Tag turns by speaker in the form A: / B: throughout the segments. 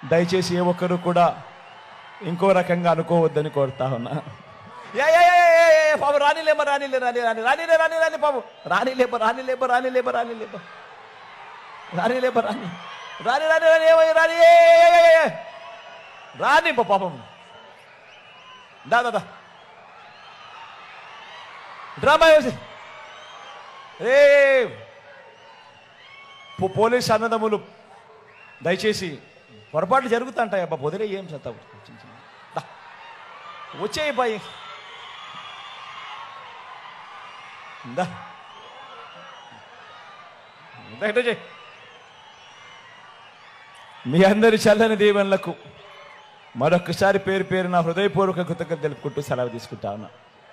A: దయచేసి ఏ ఒక్కరు కూడా ఇంకో రకంగా అనుకోవద్దని కోరుతా ఉన్నా. బాబు రానిలేబ రానిలే రాని రాని రానిలే రాని రాని బాబు రానిలేబ రానిలేబ రానిలేబ రానిలేబ రానిలేబ రాని రాని రాని రాని ఏమై రాని రాని పాపం దాదా డ్రామా ఏ పోలీస్ అన్నదమ్ములు దయచేసి పొరపాట్లు జరుగుతుంటాయి అబ్బా పొదిలే ఏం చత్తా వచ్చేయి బాయ్ మీ అందరి చల్లని దీవెనలకు మరొకసారి పేరు పేరు నా హృదయపూర్వక కృతజ్ఞత తెలుపుకుంటూ సెలవు తీసుకుంటా ఉన్నా.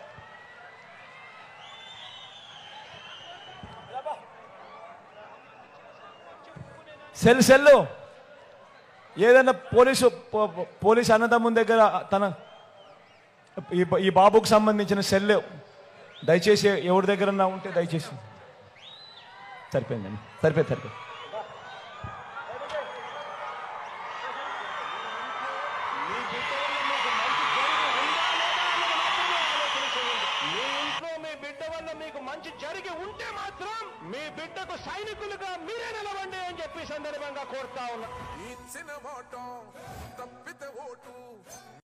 A: సెల్లు ఏదైనా పోలీసు అన్నదమ్ముని దగ్గర తన ఈ బాబుకు సంబంధించిన సెల్ దయచేసి ఎవరి దగ్గరన్నా ఉంటే దయచేసి సరిపోయిందండి సరిపోయింది
B: మీకు మంచి జరిగి ఉంటే మాత్రం మీ బిడ్డకు సైనికులుగా మీరే నిలవండి అని చెప్పి సందర్భంగా కోరుతా ఉన్నా.